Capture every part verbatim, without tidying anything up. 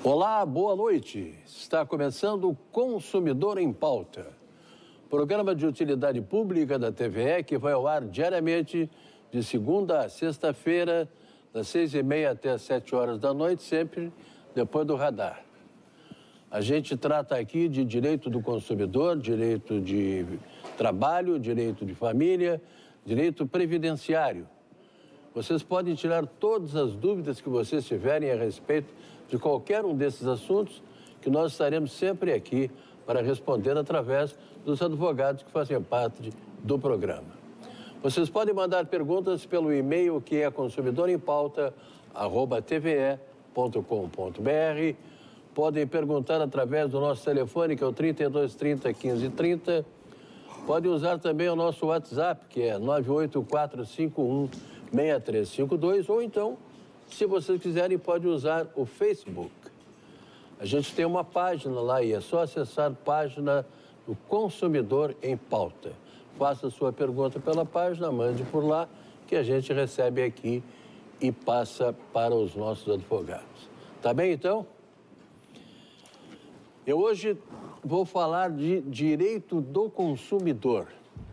Olá, boa noite. Está começando o Consumidor em Pauta, programa de utilidade pública da T V E que vai ao ar diariamente de segunda a sexta-feira, das seis e meia até as sete horas da noite, sempre depois do radar. A gente trata aqui de direito do consumidor, direito de trabalho, direito de família, direito previdenciário. Vocês podem tirar todas as dúvidas que vocês tiverem a respeito de qualquer um desses assuntos, que nós estaremos sempre aqui para responder através dos advogados que fazem parte do programa. Vocês podem mandar perguntas pelo e-mail que é consumidorempauta arroba t v e ponto com ponto b r. Podem perguntar através do nosso telefone, que é o trinta e dois, trinta, quinze, trinta. Podem usar também o nosso WhatsApp, que é nove oito quatro cinco um seis três cinco dois, ou então, se vocês quiserem, pode usar o Facebook. A gente tem uma página lá e é só acessar a página do Consumidor em Pauta. Faça sua pergunta pela página, mande por lá, que a gente recebe aqui e passa para os nossos advogados. Tá bem, então? Eu hoje vou falar de direito do consumidor.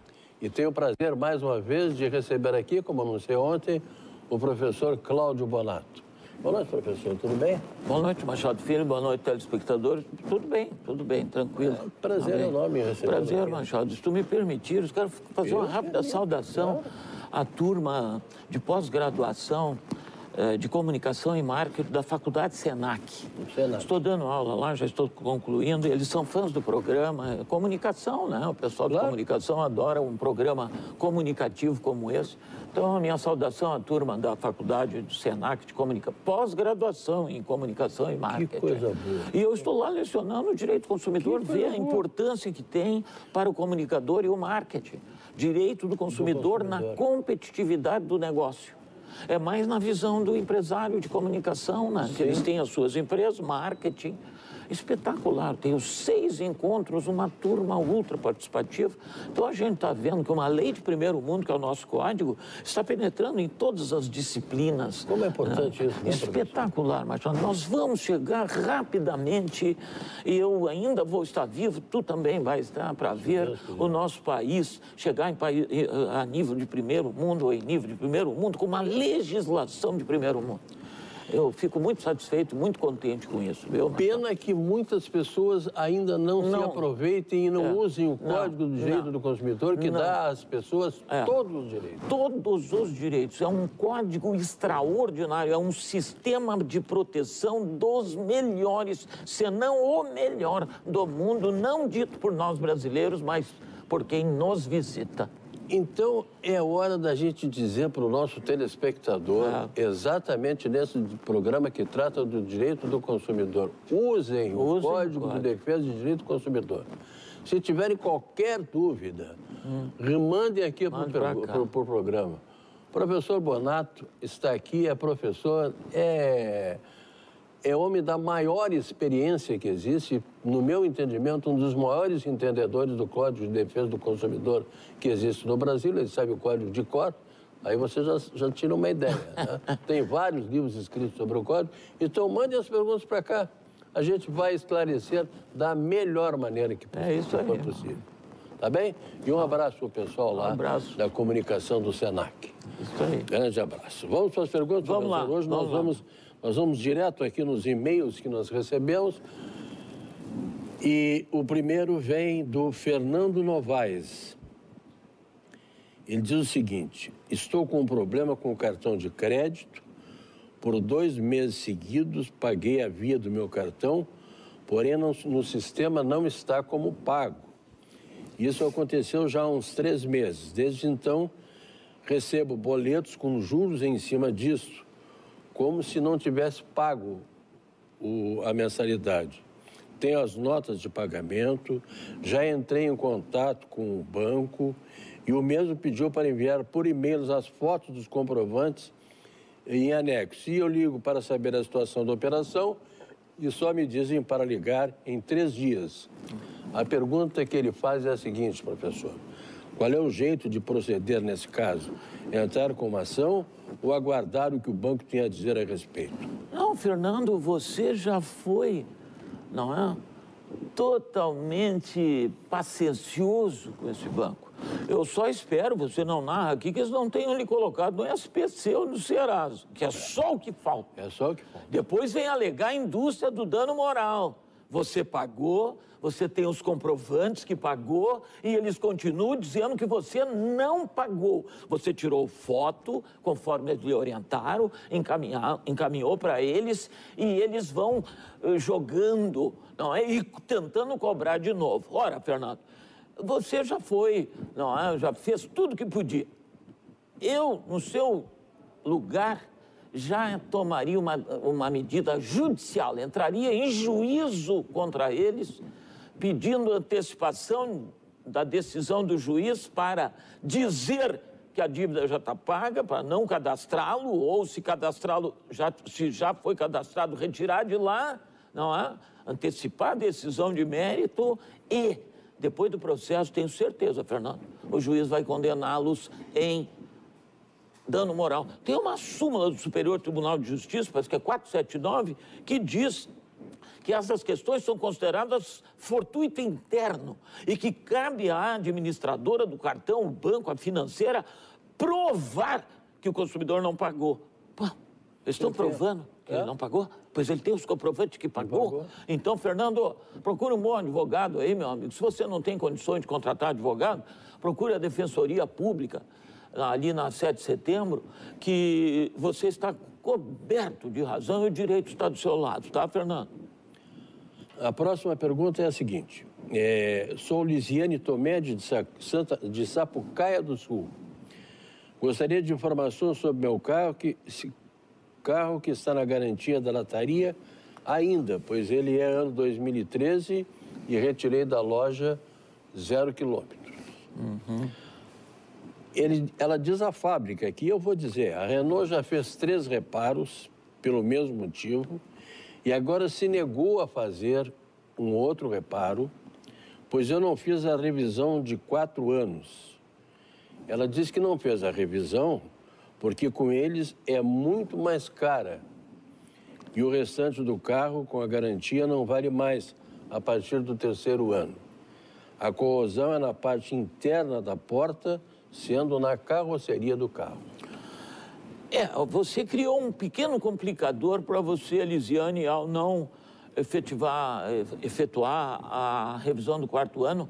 E tenho o prazer, mais uma vez, de receber aqui, como anunciei ontem, o professor Cláudio Bonato. Boa noite, professor, tudo bem? Boa noite, Machado Filho, boa noite, telespectadores. Tudo bem, tudo bem, tranquilo. É, prazer enorme receber. Prazer, Machado. Se tu me permitires, quero fazer uma rápida saudação à turma de pós-graduação de Comunicação e Marketing da Faculdade Senac. Senac. Estou dando aula lá, já estou concluindo. Eles são fãs do programa. Comunicação, né? O pessoal de claro. Comunicação adora um programa comunicativo como esse. Então, a minha saudação à turma da Faculdade do Senac de Comunicação, pós-graduação em Comunicação e Marketing. Que coisa boa. E eu estou lá lecionando o direito do consumidor, ver a importância que tem para o comunicador e o marketing. Direito do consumidor, do consumidor. Na competitividade do negócio. É mais na visão do empresário de comunicação, né? Que eles têm as suas empresas, marketing. Espetacular. Tenho seis encontros, uma turma ultra participativa. Então a gente está vendo que uma lei de primeiro mundo, que é o nosso código, está penetrando em todas as disciplinas. Como é importante né? isso, né, Espetacular, mas nós vamos chegar rapidamente, e eu ainda vou estar vivo, tu também vai estar, para ver Deus o Deus. Nosso país chegar em país, a nível de primeiro mundo, ou em nível de primeiro mundo, com uma legislação de primeiro mundo. Eu fico muito satisfeito, muito contente com isso. Viu? Pena que muitas pessoas ainda não, não se aproveitem e não é, usem o Código do Direito não, do Consumidor, que não. dá às pessoas é, todos os direitos. Todos os direitos. É um código extraordinário, é um sistema de proteção dos melhores, se não o melhor do mundo, não dito por nós brasileiros, mas por quem nos visita. Então, é hora da gente dizer para o nosso telespectador, é. exatamente nesse programa que trata do direito do consumidor, usem, usem o Código de Defesa de Direito do Consumidor. Se tiverem qualquer dúvida, hum. remandem aqui para o pro programa. O professor Bonato está aqui, é professor, é... é homem da maior experiência que existe, no meu entendimento, um dos maiores entendedores do Código de Defesa do Consumidor que existe no Brasil. Ele sabe o código de cor, aí você já, já tira uma ideia. Né? Tem vários livros escritos sobre o código, então mande as perguntas para cá. A gente vai esclarecer da melhor maneira que é isso aí. for possível. Tá bem? E um abraço para o pessoal lá um abraço. da comunicação do Senac. Isso aí. Grande abraço. Vamos para as perguntas? Vamos lá. Hoje vamos nós lá. vamos... Nós vamos direto aqui nos e-mails que nós recebemos. E o primeiro vem do Fernando Novaes. Ele diz o seguinte: estou com um problema com o cartão de crédito. Por dois meses seguidos, paguei a via do meu cartão, porém no, no sistema não está como pago. Isso aconteceu já há uns três meses. Desde então, recebo boletos com juros em cima disso, como se não tivesse pago o, a mensalidade. Tenho as notas de pagamento, já entrei em contato com o banco e o mesmo pediu para enviar por e-mail as fotos dos comprovantes em anexo. E eu ligo para saber a situação da operação e só me dizem para ligar em três dias. A pergunta que ele faz é a seguinte, professor: Qual é o jeito de proceder nesse caso? Entrar com uma ação ou aguardar o que o banco tem a dizer a respeito? Não, Fernando, você já foi, não é, totalmente paciencioso com esse banco. Eu só espero, você não narra aqui, que eles não tenham lhe colocado no S P C ou no Serasa, que é só o que falta. É só o que falta. Depois vem alegar a indústria do dano moral. Você pagou, você tem os comprovantes que pagou e eles continuam dizendo que você não pagou. Você tirou foto, conforme eles lhe orientaram, encaminhou para eles e eles vão uh, jogando, não é? E tentando cobrar de novo. Ora, Fernando, você já foi, não é? Já fez tudo que podia. Eu, no seu lugar, já tomaria uma, uma medida judicial, entraria em juízo contra eles, pedindo antecipação da decisão do juiz para dizer que a dívida já está paga, para não cadastrá-lo, ou se cadastrá-lo, já, se já foi cadastrado, retirar de lá, não é? Antecipar a decisão de mérito e, depois do processo, tenho certeza, Fernando, o juiz vai condená-los em dano moral. Tem uma súmula do Superior Tribunal de Justiça, parece que é quatrocentos e setenta e nove, que diz que essas questões são consideradas fortuito interno e que cabe à administradora do cartão, o banco, a financeira, provar que o consumidor não pagou. Pô, eles estão provando que é? ele não pagou? Pois ele tem os comprovantes que pagou. pagou. Então, Fernando, procure um bom advogado aí, meu amigo. Se você não tem condições de contratar advogado, procure a Defensoria Pública, ali na sete de setembro, que você está coberto de razão e o direito está do seu lado, tá, Fernando? A próxima pergunta é a seguinte. É, sou Lisiane Tomé, de, Santa, de Sapucaia do Sul. Gostaria de informações sobre meu carro que, carro que está na garantia da lataria ainda, pois ele é ano dois mil e treze e retirei da loja zero quilômetros. Uhum. Ele, ela diz à fábrica aqui, eu vou dizer, a Renault já fez três reparos pelo mesmo motivo e agora se negou a fazer um outro reparo, pois eu não fiz a revisão de quatro anos. Ela diz que não fez a revisão porque com eles é muito mais cara e o restante do carro com a garantia não vale mais a partir do terceiro ano. A corrosão é na parte interna da porta, sendo na carroceria do carro. É, você criou um pequeno complicador para você, Elisiane, ao não efetivar, efetuar a revisão do quarto ano,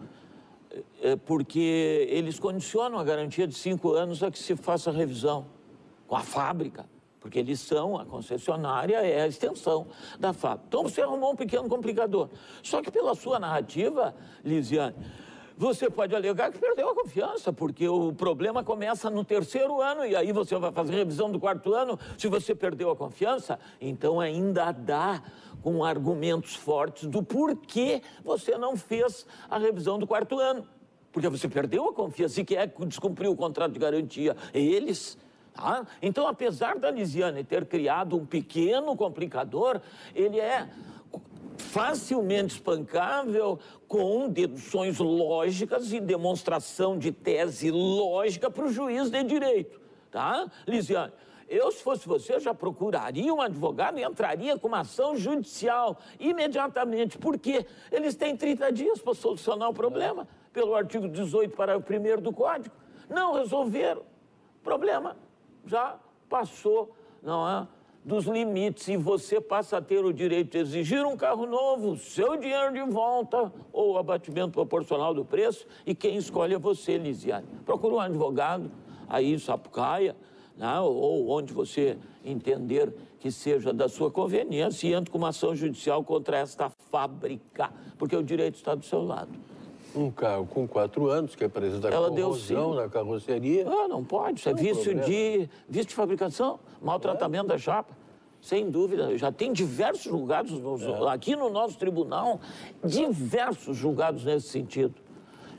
porque eles condicionam a garantia de cinco anos a que se faça a revisão com a fábrica, porque eles são, a concessionária é a extensão da fábrica. Então você arrumou um pequeno complicador. Só que pela sua narrativa, Lisiane, você pode alegar que perdeu a confiança, porque o problema começa no terceiro ano e aí você vai fazer revisão do quarto ano. Se você perdeu a confiança, então ainda dá com argumentos fortes do porquê você não fez a revisão do quarto ano. Porque você perdeu a confiança e quem é que descumpriu o contrato de garantia? Eles. Tá? Então, apesar da Lisiane ter criado um pequeno complicador, ele é facilmente espancável com deduções lógicas e demonstração de tese lógica para o juiz de direito, tá? Lisiane, eu, se fosse você, já procuraria um advogado e entraria com uma ação judicial imediatamente, porque eles têm trinta dias para solucionar o problema, pelo artigo dezoito, parágrafo primeiro do Código. Não resolveram. Problema já passou, não é? Dos limites e você passa a ter o direito de exigir um carro novo, seu dinheiro de volta ou abatimento proporcional do preço e quem escolhe é você, Lisiane. Procura um advogado aí em Sapucaia, né, ou onde você entender que seja da sua conveniência e entre com uma ação judicial contra esta fábrica, porque o direito está do seu lado. Um carro com quatro anos, que apresenta corrosão na carroceria. Ah, não pode, isso é vício de, vício de fabricação, maltratamento é. da chapa. Sem dúvida, já tem diversos julgados, nos, é. aqui no nosso tribunal, diversos julgados nesse sentido.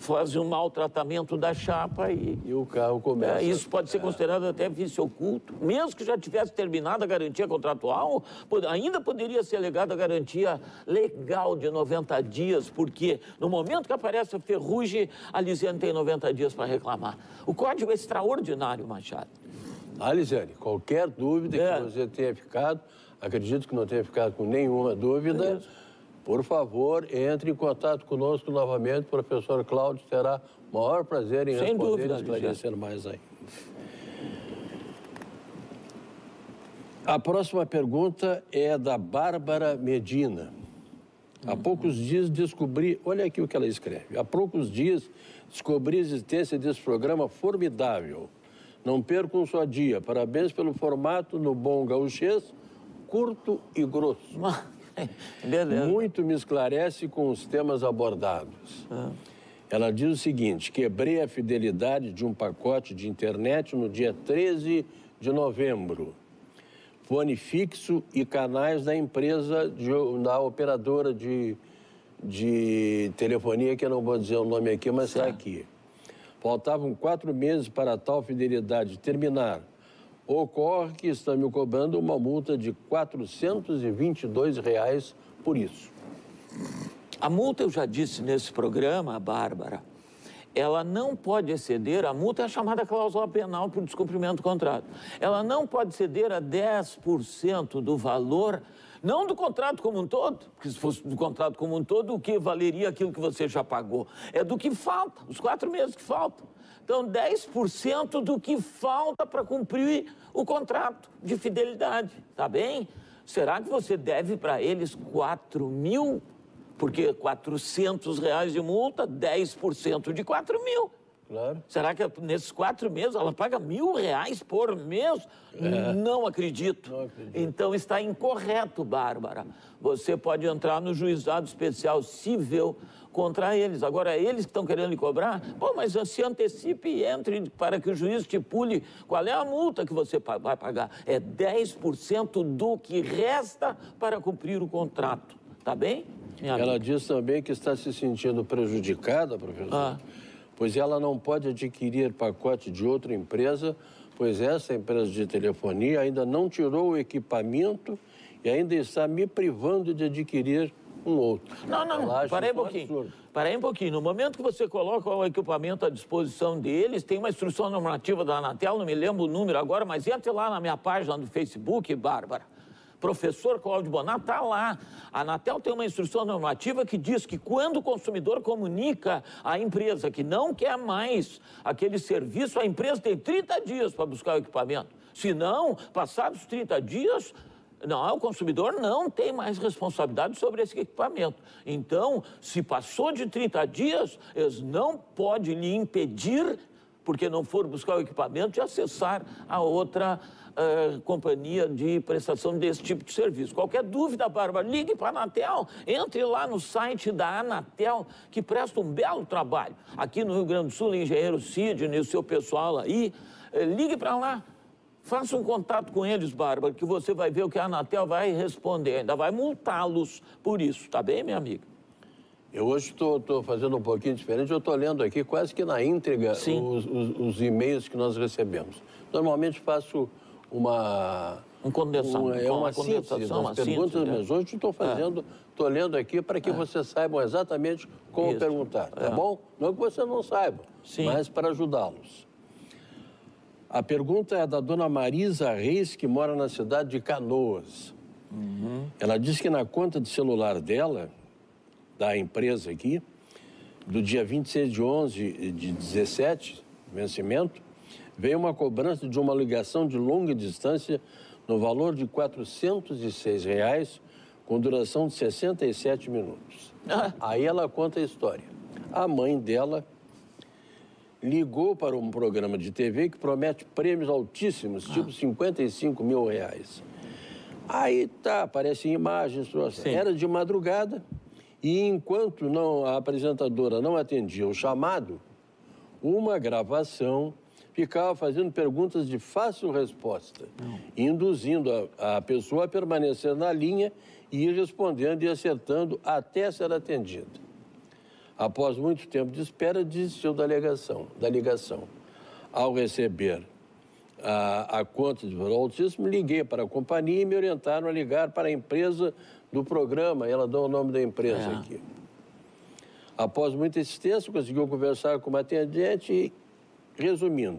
fazem um maltratamento da chapa e... E o carro começa... É, isso pode ser considerado é. até vício oculto. Mesmo que já tivesse terminado a garantia contratual, ainda poderia ser alegada a garantia legal de noventa dias, porque no momento que aparece a ferrugem, a Lisiane tem noventa dias para reclamar. O código é extraordinário, Machado. Ah, Lisiane, qualquer dúvida é. que você tenha ficado, acredito que não tenha ficado com nenhuma dúvida, por favor, entre em contato conosco novamente. O professor Cláudio terá o maior prazer em Sem responder dúvida, e esclarecer mais aí. A próxima pergunta é da Bárbara Medina. Há poucos dias descobri... Olha aqui o que ela escreve. Há poucos dias descobri a existência desse programa formidável. Não perco um só dia. Parabéns pelo formato no bom gauchês, curto e grosso. Beleza. Muito me esclarece com os temas abordados. Ah. Ela diz o seguinte: quebrei a fidelidade de um pacote de internet no dia treze de novembro. Fone fixo e canais da empresa, de, da operadora de, de telefonia, que eu não vou dizer o nome aqui, mas está aqui. Faltavam quatro meses para tal fidelidade terminar. Ocorre que estão me cobrando uma multa de quatrocentos e vinte e dois reais por isso. A multa, eu já disse nesse programa, Bárbara, ela não pode exceder, a multa é a chamada cláusula penal por descumprimento do contrato. Ela não pode exceder a dez por cento do valor, não do contrato como um todo, porque se fosse do contrato como um todo, o que valeria aquilo que você já pagou? É do que falta, os quatro meses que faltam. Então, dez por cento do que falta para cumprir o contrato de fidelidade, tá bem? Será que você deve para eles quatro mil? Porque quatrocentos reais de multa, dez por cento de quatro mil. Claro. Será que nesses quatro meses ela paga mil reais por mês? É. Não acredito. Não acredito. Então está incorreto, Bárbara. Você pode entrar no juizado especial civil contra eles. Agora, eles que estão querendo lhe cobrar, pô, mas se antecipe e entre para que o juiz estipule qual é a multa que você vai pagar. É dez por cento do que resta para cumprir o contrato. Tá bem? Ela diz também que está se sentindo prejudicada, professor, ah. pois ela não pode adquirir pacote de outra empresa, pois essa empresa de telefonia ainda não tirou o equipamento e ainda está me privando de adquirir um outro. Não, não, parei um pouquinho. Parei um pouquinho. No momento que você coloca o equipamento à disposição deles, tem uma instrução normativa da Anatel, não me lembro o número agora, mas entre lá na minha página do Facebook, Bárbara. Professor Cláudio Bonato está lá. A Anatel tem uma instrução normativa que diz que quando o consumidor comunica à empresa que não quer mais aquele serviço, a empresa tem trinta dias para buscar o equipamento. Se não, passados trinta dias, não, o consumidor não tem mais responsabilidade sobre esse equipamento. Então, se passou de trinta dias, eles não podem lhe impedir, porque não for buscar o equipamento, de acessar a outra Uh, companhia de prestação desse tipo de serviço. Qualquer dúvida, Bárbara, ligue para a Anatel, entre lá no site da Anatel, que presta um belo trabalho. Aqui no Rio Grande do Sul, engenheiro Sidney e o seu pessoal aí, uh, ligue para lá, faça um contato com eles, Bárbara, que você vai ver o que a Anatel vai responder, ainda vai multá-los por isso, tá bem, minha amiga? Eu hoje estou fazendo um pouquinho diferente, eu estou lendo aqui quase que na íntegra os, os, os e-mails que nós recebemos. Normalmente faço uma... Um condensação. Uma, é uma, uma síntese das uma perguntas, síntese, mas hoje estou fazendo, estou é. lendo aqui para que é. vocês saibam exatamente como Isso. perguntar, tá é. bom? Não que você não saiba, Sim. mas para ajudá-los. A pergunta é da dona Marisa Reis, que mora na cidade de Canoas. Uhum. Ela diz que na conta de celular dela, da empresa aqui, do dia vinte e seis de onze de dezessete, vencimento, veio uma cobrança de uma ligação de longa distância no valor de quatrocentos e seis reais, com duração de sessenta e sete minutos. Ah. Aí ela conta a história. A mãe dela ligou para um programa de T V que promete prêmios altíssimos, ah. tipo cinquenta e cinco mil reais. Aí tá, aparecem imagens, Sim. era de madrugada, e enquanto não, a apresentadora não atendia o chamado, uma gravação ficava fazendo perguntas de fácil resposta, não. induzindo a, a pessoa a permanecer na linha e ir respondendo e acertando até ser atendida. Após muito tempo de espera, desistiu da ligação. Da ligação. Ao receber a, a conta de valor altíssimo, liguei para a companhia e me orientaram a ligar para a empresa do programa. Ela deu o nome da empresa é. aqui. Após muita insistência, conseguiu conversar com uma atendente e, resumindo,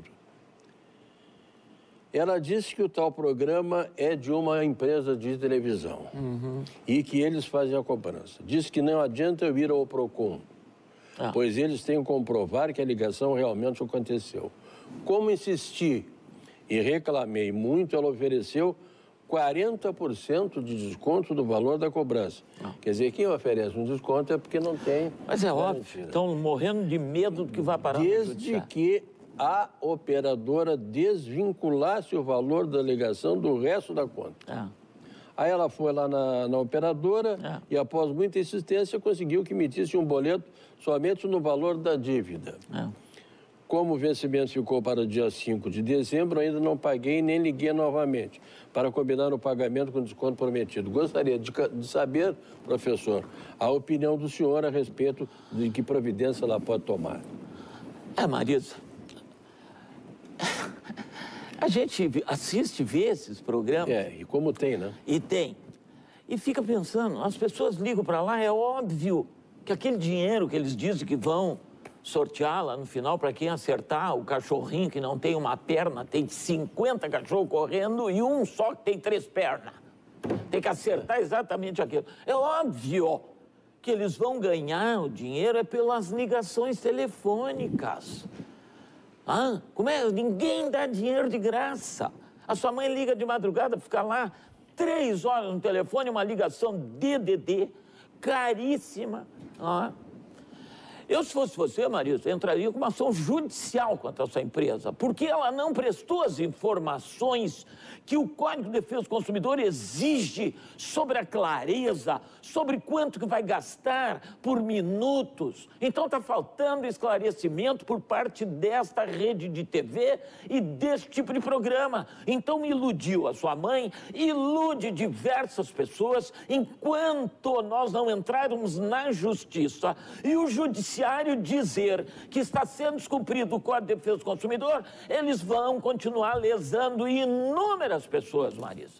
ela disse que o tal programa é de uma empresa de televisão uhum. e que eles fazem a cobrança. Disse que não adianta eu ir ao Procon, ah. pois eles têm que comprovar que a ligação realmente aconteceu. Como insisti e reclamei muito, ela ofereceu quarenta por cento de desconto do valor da cobrança. Ah. Quer dizer, quem oferece um desconto é porque não tem... Mas é óbvio, estão morrendo de medo do que vai parar. Desde que a operadora desvinculasse o valor da ligação do resto da conta. Ah. Aí ela foi lá na, na operadora ah. e, após muita insistência, conseguiu que emitisse um boleto somente no valor da dívida. Ah. Como o vencimento ficou para o dia cinco de dezembro, ainda não paguei nem liguei novamente para combinar o pagamento com o desconto prometido. Gostaria de, de saber, professor, a opinião do senhor a respeito de que providência ela pode tomar. É, Marisa, a gente assiste, vê esses programas. É, e como tem, né? E tem. E fica pensando, as pessoas ligam para lá, é óbvio que aquele dinheiro que eles dizem que vão sortear lá no final, para quem acertar, o cachorrinho que não tem uma perna, tem cinquenta cachorros correndo e um só que tem três pernas. Tem que acertar exatamente aquilo. É óbvio que eles vão ganhar o dinheiro é pelas ligações telefônicas. Ah, como é? Ninguém dá dinheiro de graça. A sua mãe liga de madrugada, fica lá três horas no telefone, uma ligação D D D, caríssima. Ah. Eu, se fosse você, Marisa, entraria com uma ação judicial contra essa empresa, porque ela não prestou as informações que o Código de Defesa do Consumidor exige sobre a clareza, sobre quanto que vai gastar por minutos. Então está faltando esclarecimento por parte desta rede de T V e desse tipo de programa. Então iludiu a sua mãe, ilude diversas pessoas, enquanto nós não entrarmos na justiça e o judiciário dizer que está sendo descumprido o Código de Defesa do Consumidor, eles vão continuar lesando inúmeras pessoas, Marisa.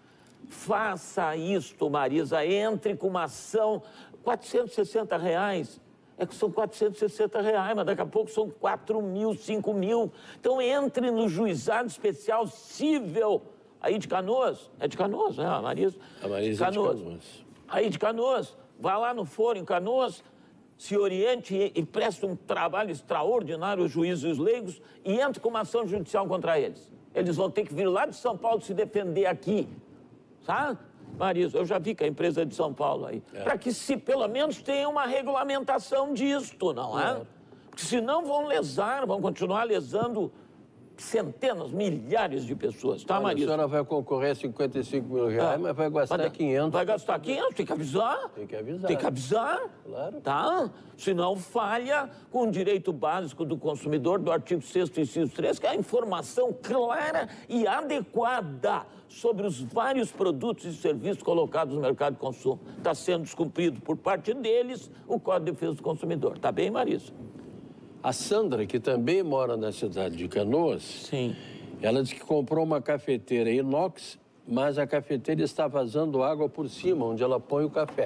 Faça isto, Marisa, entre com uma ação, quatrocentos e sessenta reais, é que são quatrocentos e sessenta reais, mas daqui a pouco são quatro mil, cinco mil. Então entre no Juizado Especial Cível, aí de Canoas, é de Canoas, né, a Marisa? A Marisa Canoas. é de Canoas. Aí de Canoas, vá lá no foro em Canoas, se oriente e, e preste um trabalho extraordinário aos juízes leigos e entre com uma ação judicial contra eles. Eles vão ter que vir lá de São Paulo se defender aqui, sabe? Marisa, eu já vi que a empresa é de São Paulo aí. É. Para que se pelo menos tenha uma regulamentação disto, não é? é? Porque senão vão lesar, vão continuar lesando centenas, milhares de pessoas, tá, Marisa? A senhora vai concorrer a cinquenta e cinco mil reais, é. mas vai gastar vai, quinhentos. Vai gastar quinhentos, tem que avisar. Tem que avisar. Tem que avisar, claro. Tá? Senão falha com o direito básico do consumidor do artigo sexto, inciso três, que é a informação clara e adequada sobre os vários produtos e serviços colocados no mercado de consumo. Está sendo descumprido por parte deles o Código de Defesa do Consumidor. Tá bem, Marisa? A Sandra, que também mora na cidade de Canoas, Sim. ela disse que comprou uma cafeteira inox, mas a cafeteira está vazando água por cima, onde ela põe o café.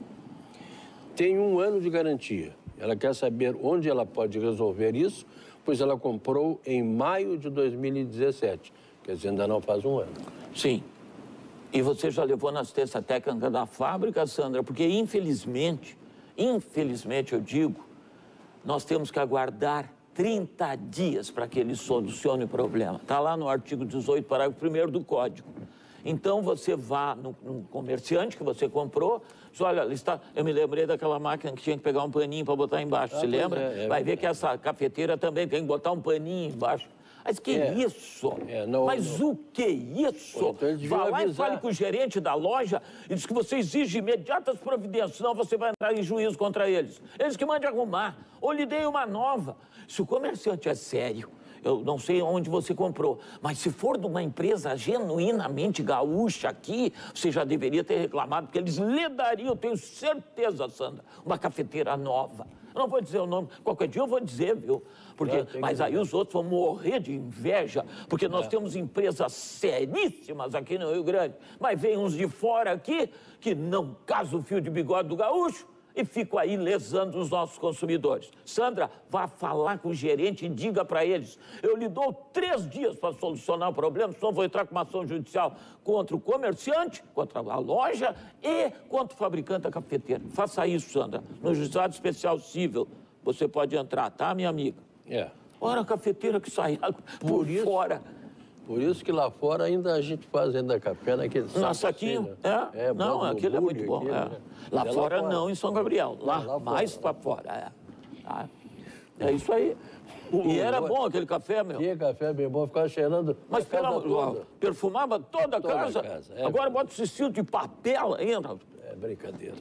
Tem um ano de garantia. Ela quer saber onde ela pode resolver isso, pois ela comprou em maio de dois mil e dezessete. Quer dizer, ainda não faz um ano. Sim. E você já levou na assistência técnica da fábrica, Sandra? Porque, infelizmente, infelizmente eu digo, nós temos que aguardar trinta dias para que ele solucione o problema. Está lá no artigo dezoito, parágrafo primeiro do Código. Então, você vá no, no comerciante que você comprou, diz, olha, está... eu me lembrei daquela máquina que tinha que pegar um paninho para botar embaixo, ah, se lembra? É, é, Vai ver é, que essa cafeteira também tem que botar um paninho embaixo. Mas que é, isso? É, não, Mas não. o que isso? Então Vá lá avisar. E fale com o gerente da loja e diz que você exige imediatas providências, senão você vai entrar em juízo contra eles. Eles que mandem arrumar, ou lhe deem uma nova. Se o comerciante é sério, eu não sei onde você comprou, mas se for de uma empresa genuinamente gaúcha aqui, você já deveria ter reclamado, porque eles lhe dariam, eu tenho certeza, Sandra, uma cafeteira nova. Eu não vou dizer o nome, qualquer dia eu vou dizer, viu? Porque, É, mas aí os outros vão morrer de inveja, porque nós é. temos empresas seríssimas aqui no Rio Grande, mas vem uns de fora aqui que não casam o fio de bigode do gaúcho e ficam aí lesando os nossos consumidores. Sandra, vá falar com o gerente e diga para eles, eu lhe dou três dias para solucionar o problema, senão vou entrar com uma ação judicial contra o comerciante, contra a loja e contra o fabricante da cafeteira. Faça isso, Sandra, no Juizado Especial Cível. Você pode entrar, tá, minha amiga? É. Ora, a cafeteira que sai por, por isso, fora. Por isso que lá fora ainda a gente faz ainda café naquele saco. Na saquinho? Assim, né? É, é não, aquele é muito bom. Aquilo, é. Né? Lá, é fora, lá fora não, em São Gabriel. Lá, lá mais para fora. É. Tá? É isso aí. E era bom aquele café, meu. Que café bem bom, ficava cheirando. Mas pela, toda. perfumava toda a toda casa. A casa. É, agora bota esse estilo de papel ainda. É brincadeira.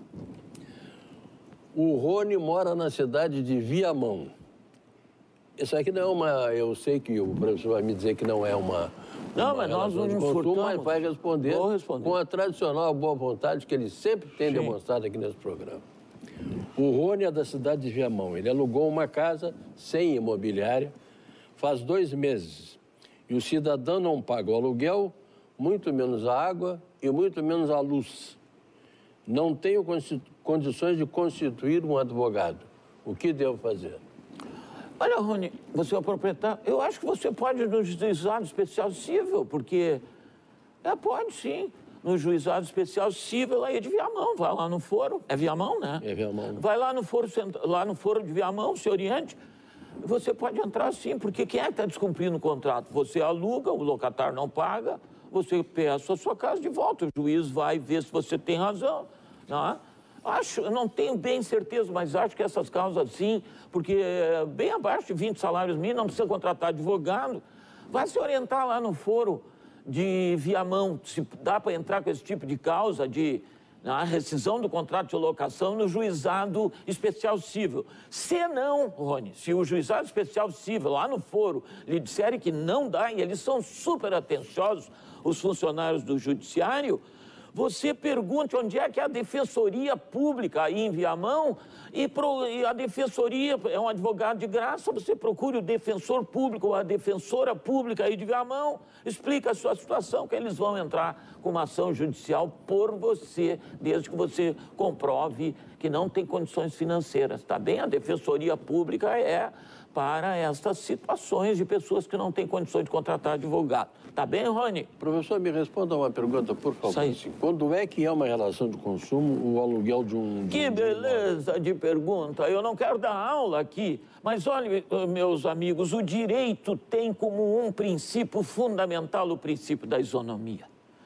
O Rony mora na cidade de Viamão. Isso aqui não é uma... Eu sei que o professor vai me dizer que não é uma... Não, uma mas nós não nos consumo, furtamos. Mas vai responder, responder com a tradicional boa vontade que ele sempre tem Sim. demonstrado aqui nesse programa. O Rony é da cidade de Viamão. Ele alugou uma casa sem imobiliária faz dois meses. E o cidadão não paga o aluguel, muito menos a água e muito menos a luz. Não tenho condições de constituir um advogado. O que devo fazer? Olha, Rony, você é o proprietário. Eu acho que você pode ir no juizado especial cível, porque... É, pode sim. No juizado especial cível aí de Viamão. Vai lá no foro. É Viamão, né? É Viamão. Vai lá no foro, lá no foro de Viamão, se oriente. Você pode entrar sim, porque quem é que está descumprindo o contrato? Você aluga, o locatário não paga, você peça a sua casa de volta. O juiz vai ver se você tem razão, não é? Acho, eu não tenho bem certeza, mas acho que essas causas sim, porque bem abaixo de vinte salários mínimos, não precisa contratar advogado. Vai se orientar lá no foro de Viamão, se dá para entrar com esse tipo de causa de a rescisão do contrato de locação no juizado especial cível. Se não, Rony, se o juizado especial cível lá no foro lhe disserem que não dá, e eles são super atenciosos, os funcionários do judiciário, você pergunte onde é que é a defensoria pública aí em Viamão e, pro, e a defensoria é um advogado de graça, você procure o defensor público ou a defensora pública aí de Viamão, explica a sua situação que eles vão entrar com uma ação judicial por você, desde que você comprove que não tem condições financeiras, tá bem? A defensoria pública é para estas situações de pessoas que não têm condições de contratar advogado. Tá bem, Rony? Professor, me responda uma pergunta, por favor. Assim, quando é que é uma relação de consumo o aluguel de um... De que um, beleza de, de pergunta. Eu não quero dar aula aqui, mas olha, meus amigos, o direito tem como um princípio fundamental o princípio da isonomia.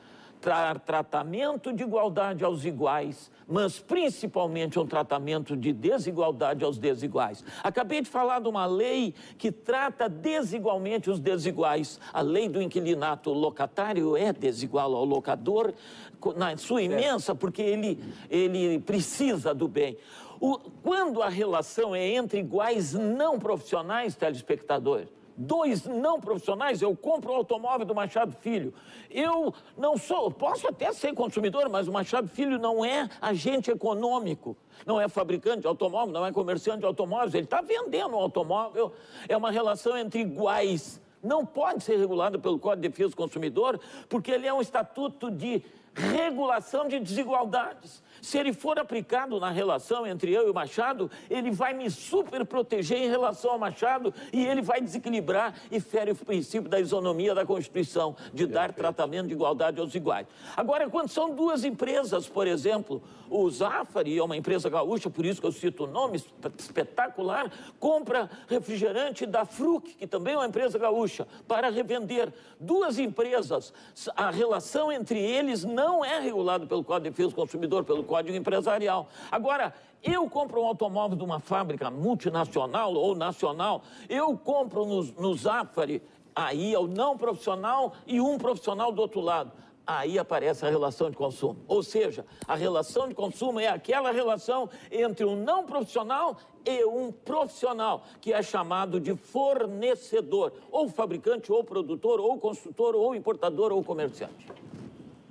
Tra tratamento de igualdade aos iguais, mas principalmente um tratamento de desigualdade aos desiguais. Acabei de falar de uma lei que trata desigualmente os desiguais. A lei do inquilinato locatário é desigual ao locador, na sua imensa, porque ele, ele precisa do bem. O, quando a relação é entre iguais não profissionais, telespectadores, dois não profissionais, eu compro o automóvel do Machado Filho. Eu não sou, posso até ser consumidor, mas o Machado Filho não é agente econômico, não é fabricante de automóvel, não é comerciante de automóveis, ele está vendendo um automóvel, é uma relação entre iguais. Não pode ser regulado pelo Código de Defesa do Consumidor, porque ele é um estatuto de regulação de desigualdades. Se ele for aplicado na relação entre eu e o Machado, ele vai me super proteger em relação ao Machado e ele vai desequilibrar e fere o princípio da isonomia da Constituição, de dar tratamento de igualdade aos iguais. Agora, quando são duas empresas, por exemplo, o Zafari é uma empresa gaúcha, por isso que eu cito o nome, espetacular, compra refrigerante da Fruc, que também é uma empresa gaúcha, para revender. Duas empresas, a relação entre eles não é regulada pelo Código de Defesa do Consumidor, pelo Código Empresarial. Agora, eu compro um automóvel de uma fábrica multinacional ou nacional, eu compro no, no Zafari, aí é o não profissional e um profissional do outro lado. Aí aparece a relação de consumo. Ou seja, a relação de consumo é aquela relação entre um não profissional e um profissional, que é chamado de fornecedor, ou fabricante, ou produtor, ou construtor, ou importador, ou comerciante.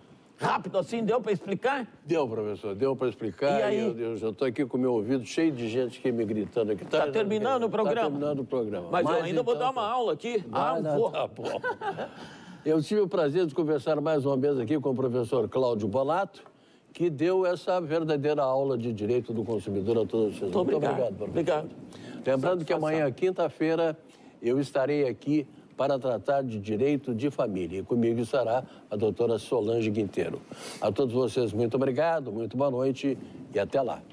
Rápido assim, deu para explicar? Deu, professor, deu para explicar. E aí? Eu, eu já estou aqui com o meu ouvido cheio de gente que me gritando aqui. Está terminando o programa? Está terminando o programa. Mas, Mas eu ainda vou então, dar uma aula aqui. Ah, Ah, não, vou. tá bom. Eu tive o prazer de conversar mais uma vez aqui com o professor Cláudio Bonato, que deu essa verdadeira aula de direito do consumidor a todos vocês. Muito obrigado. professor. Obrigado. Lembrando que amanhã, quinta-feira, eu estarei aqui para tratar de direito de família. E comigo estará a doutora Solange Guinteiro. A todos vocês, muito obrigado, muito boa noite e até lá.